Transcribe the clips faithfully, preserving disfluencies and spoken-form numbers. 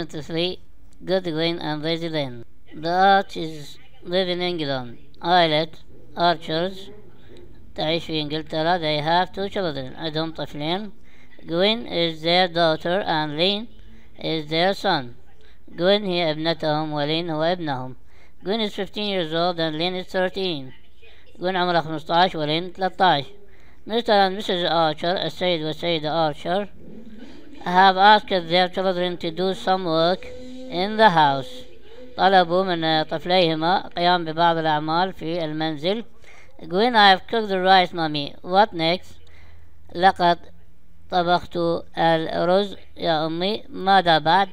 seventy-three. Good Gwen and lazy Lynn. The Archers live in England. Eyelet Archers تعيش في إنجلترا. They have two children. عندهم طفلين. Gwen is their daughter and Lynn is their son. Gwen هي ابنتهم ولين هو ابنهم. Gwen is fifteen years old and Lynn is thirteen. Gwen عمرها خمسة عشر ولين ثلاثة عشر. Mister and Missus Archer, السيد والسيدة Archer, have asked their children to do some work in the house. طلبوا من طفليهما قيام ببعض الأعمال في المنزل. Gwen, I have cooked the rice, mommy. What next? لقد طبخت الرز يا أمي. ماذا بعد؟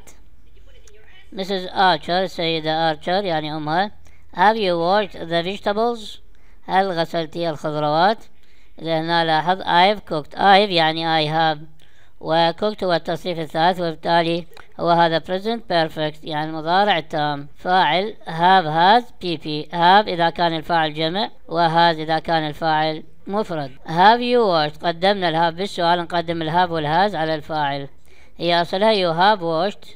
Missus Archer, السيدة Archer يعني أمها, have you washed the vegetables? هل غسلتي الخضروات؟ إذا هنا لاحظ I've cooked. I've يعني I have، وcooked هو التصريف الثالث، وبالتالي هو هذا present perfect يعني المضارع التام. فاعل have has P P. have إذا كان الفاعل جمع، وhas إذا كان الفاعل مفرد. have you washed. قدمنا الهاف بالسؤال، نقدم الهاف والهاز على الفاعل. هي أصلها you have washed،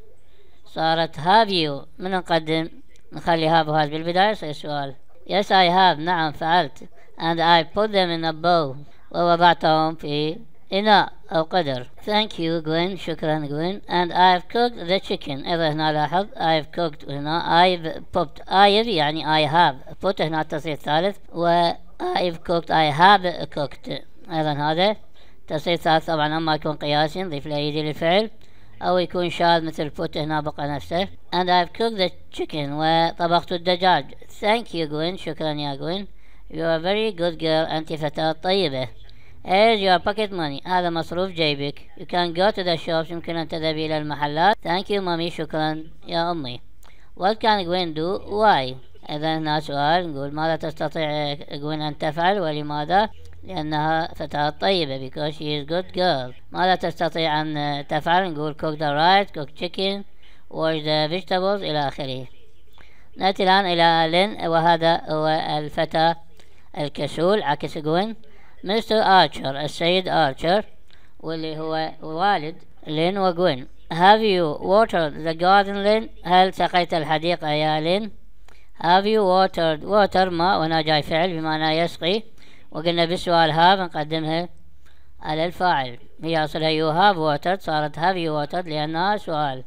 صارت have you. من نقدم نخلي have وهاز بالبداية يصير سؤال. yes I have. نعم فعلت. and I put them in a bowl. ووضعتهم في إناء أو قدر. thank you Gwen. شكرا Gwen. and I've cooked the chicken. إذا هنا لاحظ I've cooked هنا I've put. I've يعني I have. put هنا التصريف الثالث، و I've cooked I have cooked. أيضا هذا تصريف ثالث. طبعا أما يكون قياسي نضيف له يدي للفعل، أو يكون شاذ مثل put هنا بقى نفسه. and I've cooked the chicken. وطبخت الدجاج. thank you Gwen. شكرا يا Gwen. you are a very good girl. أنت فتاة طيبة. here's your pocket money. هذا مصروف جيبك. you can go to the shops. يمكن أن تذهبي إلى المحلات. thank you mommy. شكرا يا أمي. what can Gwen do? why. إذا هنا سؤال، نقول ماذا تستطيع Gwen أن تفعل ولماذا؟ لأنها فتاة طيبة because she is good girl. ماذا تستطيع أن تفعل؟ نقول cook the rice, cook chicken, wash the vegetables إلى آخره. نأتي الآن إلى لين، وهذا هو الفتى الكسول عكس Gwen. مستر آرشر السيد آرشر، واللي هو والد لين وجوين. have you watered the garden لين؟ هل سقيت الحديقة يا لين؟ have you watered. water ماء، وهنا جاي فعل بمعنى يسقي، وقلنا بالسؤال have نقدمها على الفاعل. هي أصلها you have watered، صارت have you watered لأنها سؤال.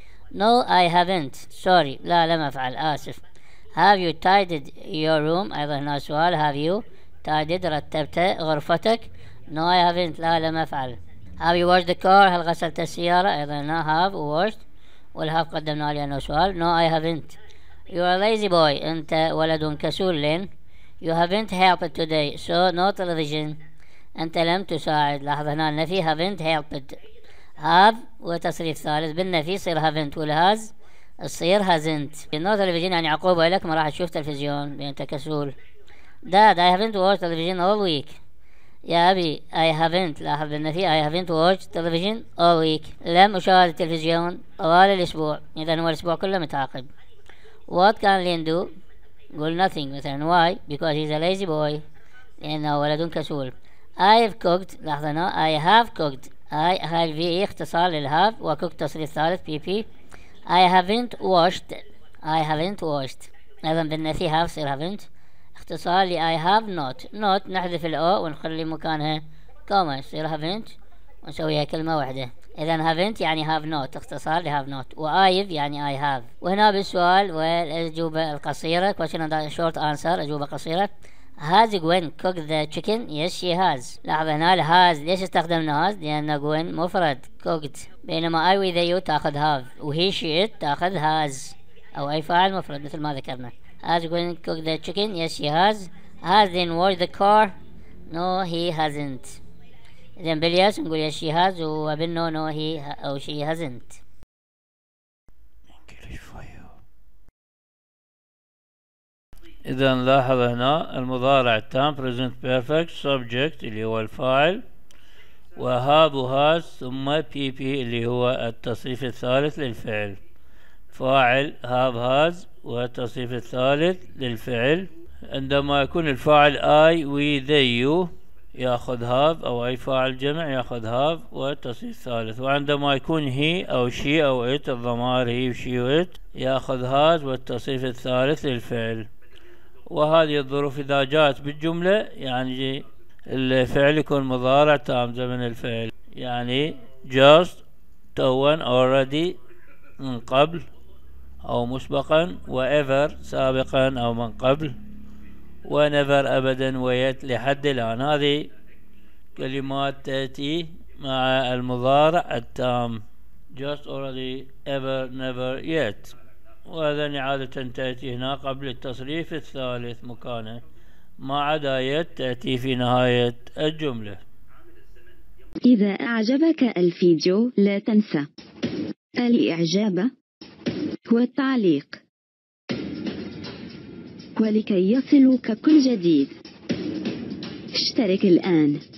no I haven't. sorry لا لم أفعل آسف. have you tidied your room. أيضا هنا سؤال have you tidied رتبت غرفتك. no I haven't لا لم أفعل. have you washed the car. هل غسلت السيارة. أيضا هنا have washed، والهاف قدمنا لأنه سؤال. no I haven't. you are a lazy boy. أنت ولد كسول لين. you haven't helped today so no television. أنت لم تساعد. لاحظ هنا النفي haven't helped. have وتصريف ثالث بالنفي يصير haven't، والهاز تصير hasn't. no television يعني عقوبة لك ما راح تشوف تلفزيون لأنت كسول. dad I haven't watched television all week. يا أبي I haven't، لاحظ بالنفي I haven't watched television all week. لم أشاهد التلفزيون طوال الأسبوع. إذا هو الأسبوع كله متعاقب. what can Lynn do. قول nothing مثلا. why because he's a lazy boy لأنه ولد كسول. I've cooked. لاحظ هنا I have cooked. I هاي في اختصار للهاف، وcooked تصريف ثالث بي بي. I haven't washed. I haven't washed. أيضا بالنفي have يصير haven't، اختصار ل I have not. not نحذف الأو ونخلي مكانها كوما يصير haven't ونسويها كلمة واحدة. إذا haven't يعني have not، اختصار ل have not، و I've يعني I have. وهنا بالسؤال والأجوبة القصيرة question and short answer، أجوبة قصيرة. has Gwen cooked the chicken. yes she has. لاحظ هنا ال has ليش استخدمنا has؟ لأن Gwen مفرد cooked، بينما I with you تأخذ have، وهي she it تأخذ has، أو أي فاعل مفرد مثل ما ذكرنا. has Gwen cooked the chicken. yes she has. has Lynn washed the car. no he hasn't. إذا باليس نقول yes she has، وبالنو no he أو she hasn't. إذا نلاحظ هنا المضارع التام present perfect subject اللي هو الفاعل، وهاف وهاز ثم بي بي اللي هو التصريف الثالث للفعل. فاعل هاف هاز والتصريف الثالث للفعل. عندما يكون الفاعل I we they you ياخذ هاف، أو أي فاعل جمع ياخذ هاف والتصريف الثالث. وعندما يكون هي أو شي أو إت، الضمائر هي وشي وإت، ياخذ هاز والتصريف الثالث للفعل. وهذه الظروف إذا جاءت بالجملة يعني الفعل يكون مضارع تام زمن الفعل، يعني just توا already من قبل أو مسبقا، وever سابقا أو من قبل، ونيفر أبدا، ويت لحد الآن. هذه كلمات تأتي مع المضارع التام just already ever never yet. وهذا عادة تأتي هنا قبل التصريف الثالث مكانه، ما عدا يت تأتي في نهاية الجملة. إذا أعجبك الفيديو لا تنسى الإعجاب والتعليق، ولكي يصلك كل جديد اشترك الآن.